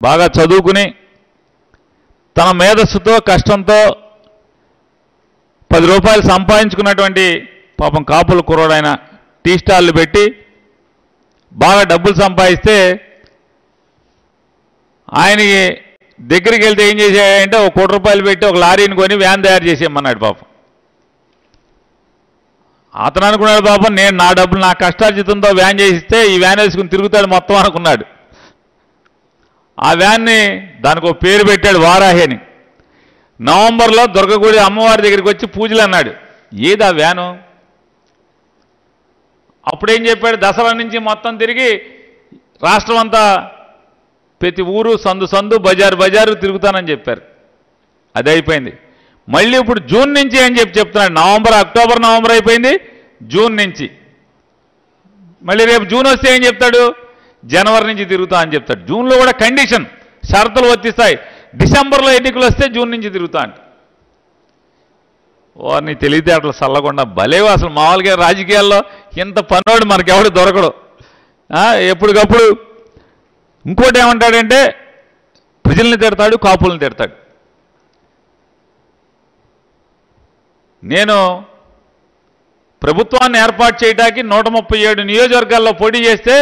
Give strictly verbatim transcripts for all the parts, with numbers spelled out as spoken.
బాగా చదువుకుని తన మేధస్సుతో కష్టంతో పది రూపాయలు సంపాదించుకున్నటువంటి పాపం కాపుల కుర్రోడైన టీ స్టాల్లు పెట్టి బాగా డబ్బులు సంపాదిస్తే ఆయనకి దగ్గరికి వెళ్తే ఏం చేశాడంటే ఒక కోటి రూపాయలు పెట్టి ఒక లారీని కొని వ్యాన్ తయారు చేసేయమన్నాడు పాపం. అతను అనుకున్నాడు పాపం నేను నా డబ్బులు నా కష్టార్జితంతో వ్యాన్ చేసిస్తే ఈ వ్యాన్ వేసుకుని తిరుగుతాడు మొత్తం అనుకున్నాడు. ఆ వ్యాన్ని దానికి ఒక పేరు పెట్టాడు వారాహి అని. నవంబర్లో దుర్గగుడి అమ్మవారి దగ్గరికి వచ్చి పూజలు అన్నాడు. ఏది ఆ వ్యాను? అప్పుడేం చెప్పాడు, దసరా నుంచి మొత్తం తిరిగి రాష్ట్రం అంతా ప్రతి ఊరు సందు సందు బజారు బజారు తిరుగుతానని చెప్పారు. అది అయిపోయింది. మళ్ళీ ఇప్పుడు జూన్ నుంచి అని చెప్పి చెప్తున్నాడు. నవంబర్ అక్టోబర్ నవంబర్ అయిపోయింది, జూన్ నుంచి మళ్ళీ రేపు జూన్ వస్తే ఏం చెప్తాడు, జనవరి నుంచి తిరుగుతా అని చెప్తాడు. జూన్లో కూడా కండిషన్ షరతులు వర్తిస్తాయి. డిసెంబర్లో ఎన్నికలు వస్తే జూన్ నుంచి తిరుగుతా అంట. వారిని తెలివితేటలు చల్లకుండా భలేవు. అసలు మామూలుగా రాజకీయాల్లో ఇంత పనోడు మనకెవడు దొరకడు. ఎప్పటికప్పుడు ఇంకోటి ఏమంటాడంటే ప్రజల్ని తిడతాడు, కాపుల్ని తిడతాడు. నేను ప్రభుత్వాన్ని ఏర్పాటు చేయడానికి నూట ముప్పై ఏడు నియోజకవర్గాల్లో పోటీ చేస్తే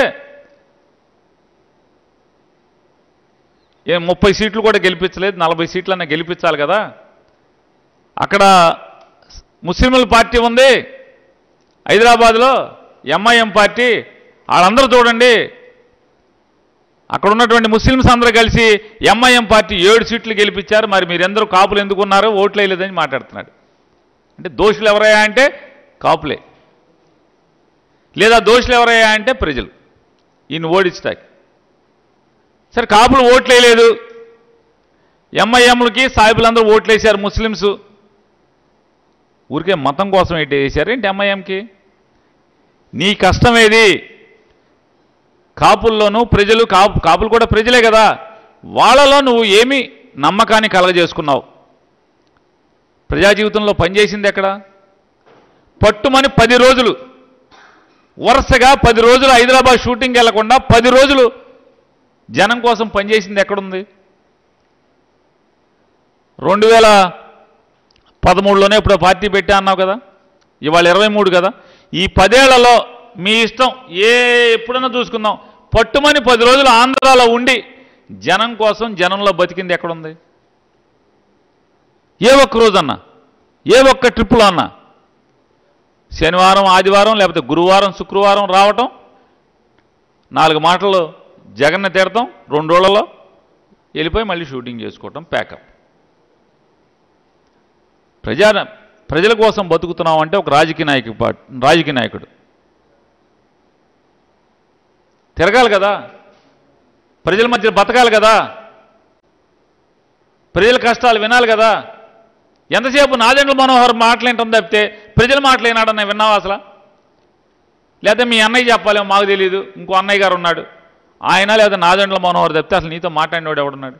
ఏ ముప్పై సీట్లు కూడా గెలిపించలేదు, నలభై సీట్లన్నా గెలిపించాలి కదా. అక్కడ ముస్లింల పార్టీ ఉంది హైదరాబాద్లో, ఎంఐఎం పార్టీ. వాళ్ళందరూ చూడండి, అక్కడ ఉన్నటువంటి ముస్లిమ్స్ అందరూ కలిసి ఎంఐఎం పార్టీ ఏడు సీట్లు గెలిపించారు. మరి మీరెందరూ కాపులు ఎందుకున్నారు, ఓట్లు వేయలేదని మాట్లాడుతున్నాడు. అంటే దోషులు ఎవరయ్యా అంటే కాపులే, లేదా దోషులు ఎవరయ్యా అంటే ప్రజలు ఈయన ఓడించడానికి. సరే కాపులు ఓట్లు వేయలేదు, ఎంఐఎంలకి సాయిబులందరూ ఓట్లు వేశారు ముస్లిమ్స్. ఊరికే మతం కోసం ఏంటి వేశారు ఏంటి ఎంఐఎంకి? నీ కష్టం ఏది? కాపుల్లోనూ ప్రజలు, కాపు కాపులు కూడా ప్రజలే కదా, వాళ్ళలో నువ్వు ఏమి నమ్మకాన్ని కలగజేసుకున్నావు? ప్రజా జీవితంలో పనిచేసింది ఎక్కడ? పట్టుమని పది రోజులు వరుసగా పది రోజులు హైదరాబాద్ షూటింగ్ వెళ్లకుండా పది రోజులు జనం కోసం పనిచేసింది ఎక్కడుంది? రెండు వేల పదమూడులోనే ఇప్పుడు పార్టీ పెట్టా అన్నావు కదా, ఇవాళ ఇరవై మూడు కదా. ఈ పదేళ్లలో మీ ఇష్టం ఏ ఎప్పుడన్నా చూసుకుందాం, పట్టుమని పది రోజులు ఆంధ్రాలో ఉండి జనం కోసం జనంలో బతికింది ఎక్కడుంది? ఏ ఒక్క రోజన్నా, ఏ ఒక్క ట్రిప్పులో అన్నా శనివారం ఆదివారం లేకపోతే గురువారం శుక్రవారం రావటం, నాలుగు మాటలు జగన్ని తిడతాం, రెండు రోజులలో వెళ్ళిపోయి మళ్ళీ షూటింగ్ చేసుకోవటం, ప్యాకప్. ప్రజా ప్రజల కోసం బతుకుతున్నాం అంటే ఒక రాజకీయ నాయకు రాజకీయ నాయకుడు తిరగాలి కదా, ప్రజల మధ్య బతకాలి కదా, ప్రజల కష్టాలు వినాలి కదా. ఎంతసేపు నాదెండ్ల మనోహర్ మాటలేంటాం తప్పితే ప్రజల మాటలేనాడన్న విన్నావా అసలు? లేదా మీ అన్నయ్య చెప్పాలి, మాకు తెలియదు, ఇంకో అన్నయ్య గారు ఉన్నాడు ఆయన, లేదా నాదెండ్ల మనోహర్ తప్పితే అసలు నీతో మాట్లాడినవాడు ఎవడున్నాడు?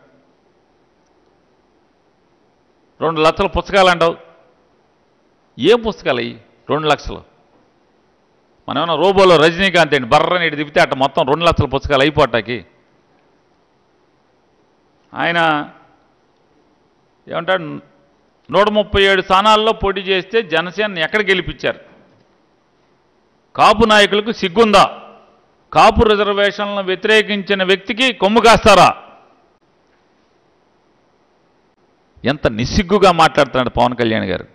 రెండు లక్షల పుస్తకాలు అంటావు, ఏం పుస్తకాలు అయ్యి రెండు లక్షలు? మనం ఏమన్నా రోబోలో రజనీకాంత్ అండి బర్రని ఇటు తిప్పితే అట్ట మొత్తం రెండు లక్షల పుస్తకాలు అయిపోటాకి. ఆయన ఏమంటాడు, నూట ముప్పై ఏడు స్థానాల్లో పోటీ చేస్తే జనసేన ఎక్కడ గెలిపించారు? కాపు నాయకులకు సిగ్గుందా? కాపు రిజర్వేషన్లను వ్యతిరేకించిన వ్యక్తికి కొమ్ము కాస్తారా? ఎంత నిస్సిగ్గుగా మాట్లాడుతున్నాడు పవన్ కళ్యాణ్ గారు.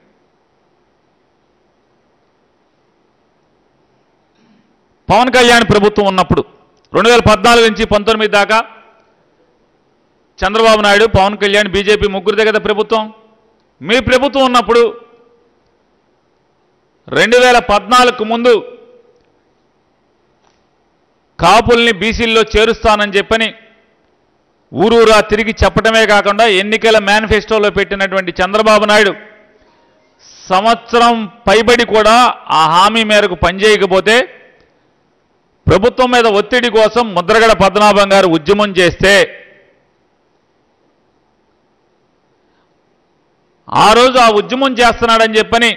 పవన్ కళ్యాణ్ ప్రభుత్వం ఉన్నప్పుడు రెండు వేల పద్నాలుగు నుంచి పంతొమ్మిది దాకా చంద్రబాబు నాయుడు, పవన్ కళ్యాణ్, బీజేపీ ముగ్గురిదే కదా ప్రభుత్వం. మీ ప్రభుత్వం ఉన్నప్పుడు రెండు వేల పద్నాలుగుకు ముందు కాపుల్ని బీసీల్లో చేరుస్తానని చెప్పని ఊరూరా తిరిగి చెప్పడమే కాకుండా ఎన్నికల మేనిఫెస్టోలో పెట్టినటువంటి చంద్రబాబు నాయుడు సంవత్సరం పైబడి కూడా ఆ హామీ మేరకు పనిచేయకపోతే ప్రభుత్వం మీద ఒత్తిడి కోసం ముద్రగడ పద్మనాభం గారు ఉద్యమం చేస్తే ఆ రోజు ఆ ఉద్యమం చేస్తున్నాడని చెప్పని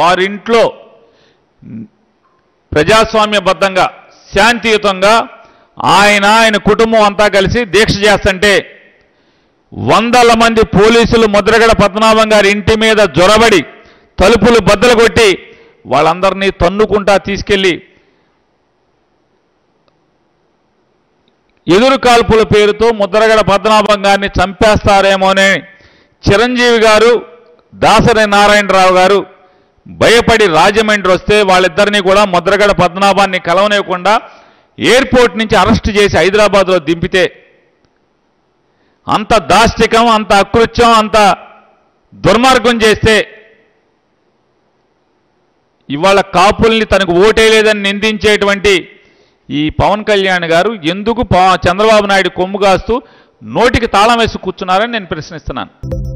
వారింట్లో ప్రజాస్వామ్యబద్ధంగా శాంతియుతంగా ఆయన ఆయన కుటుంబం అంతా కలిసి దీక్ష చేస్తుంటే వందల మంది పోలీసులు ముద్రగడ పద్మనాభం గారి ఇంటి మీద జొరబడి తలుపులు బద్దలు కొట్టి వాళ్ళందరినీ తన్నుకుంటా తీసుకెళ్లి ఎదురు కాల్పుల పేరుతో ముద్రగడ పద్మనాభం గారిని చంపేస్తారేమోనే చిరంజీవి గారు దాసరి నారాయణరావు గారు భయపడి రాజమండ్రి వస్తే వాళ్ళిద్దరినీ కూడా ముద్రగడ పద్మనాభాన్ని కలవనివ్వకుండా ఎయిర్పోర్ట్ నుంచి అరెస్ట్ చేసి హైదరాబాద్లో దింపితే అంత దాష్టికం, అంత అకృత్యం, అంత దుర్మార్గం చేస్తే ఇవాళ కాపుల్ని తనకు ఓటేయలేదని నిందించేటువంటి ఈ పవన్ కళ్యాణ్ గారు ఎందుకు చంద్రబాబు నాయుడు కొమ్ము కాస్తూ నోటికి తాళం వేసి కూర్చున్నారని నేను ప్రశ్నిస్తున్నాను.